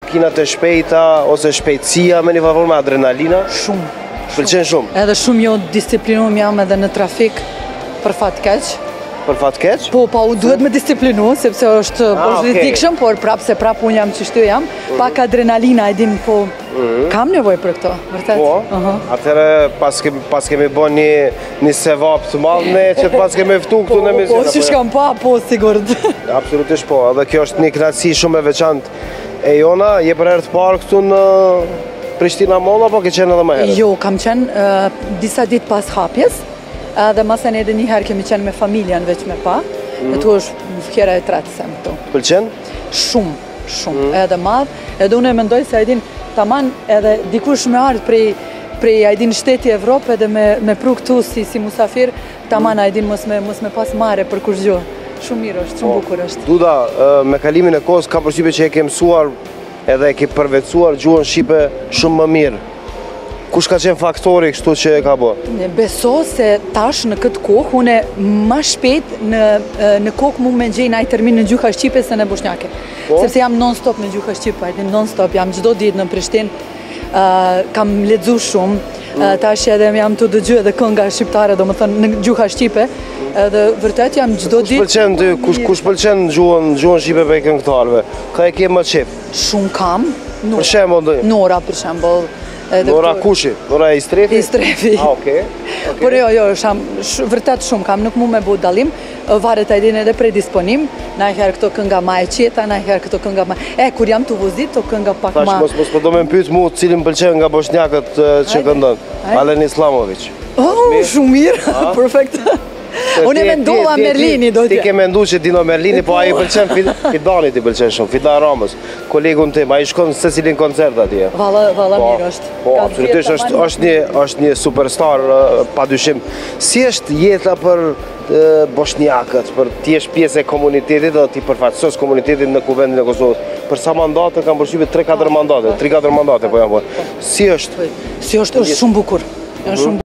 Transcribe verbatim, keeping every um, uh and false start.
makinat e shpejta, ose shpejtësia me një farë me adrenalina? Shumë. Pëlqen shumë? Edhe shumë jo disciplinum jam edhe në trafik, për fat keq. Për fat keq? Po, pa u duhet me disciplinu, sepse është politikshëm, por prap se prap unë jam që shtu jam, pak adrenalina e din, po kam nevoj për këto, vërtet. Po, atëre pas kemi bo një sevap të madhë ne, që pas kemi ftu këtu në emision. Po, që shkam pa, po, sigurët. Absolutisht po, edhe kjo është një knatësi shumë e veçantë e jona, je për herë të parë këtu në Prishtina Molla, po ke qenë edhe më herë? Jo, kam qenë disa ditë pas hapjes, edhe masen edhe një herë kemi qenë me familjen veç me pa, e tu është fjera e tretë sem këtu. Pëlqen? Shumë, shumë, edhe madhë, edhe unë e mendoj se ajdin taman edhe dikush me ardhë prej prej ajdin shteti Evropë edhe me pru këtu si musafir, taman ajdin mos me pas mare për kush gjo. Shumë mirë është, shumë bukur është. Duda, me kalimin e kohës, ka përshtypje që e ke mësuar edhe e ke përvecuar gjuhën shqipe shumë më mirë. Kush ka qenë faktori kështu që e ka bo? Beso se tash në këtë kohë, une ma shpejt në kokë mu me gjejnë ajë termin në gjuha Shqipe se në Bosnjake. Sepse jam non-stop në gjuha Shqipe, non-stop, jam gjdo ditë në Prishtinë, kam ledzu shumë, tash edhe jam të dëgju edhe kënga shqiptare, do më thënë, në gjuha Shqipe, edhe vërtet jam gjdo ditë... Kush pëlqen gjuhën Shqipe për e këngëtarve? Ka e ke më qep? Shumë kam. Për shembull? Nora, për shembull. Nora kushi? Nora i strefi? I strefi. A, okej. Por jo, jo, vërtet shumë kam, nuk mu me bu dalim, varet a idin edhe predisponim, na i herë këto kënga ma e qeta, na i herë këto kënga ma... E, kur jam të vozit, to kënga pak ma... Tash, mos përdo me mpyt mu cilin pëlqen nga bosnjakët që këndon. Alen Islamovic. Oh, shumë mirë, perfekt. Unë e mendova Merlini, do t'je. Ti ke mendu që Dino Merlini, po a i pëlqen Fidanit i pëlqen shumë, Fidan Ramës, kolegun tim, a i shkon se cilin koncert atje. Vala mirë është. Po, absolutisht, është një superstar, pa dyshim. Si është jeta për bosnjakët, për ti është pjesë e komunitetit dhe ti përfaqësos komunitetit në kuvendin e Kosovës? Për sa mandate, kam përshqipit tre katër mandate, tri katër mandate, po jam po. Si është? Si është, është shumë bukur.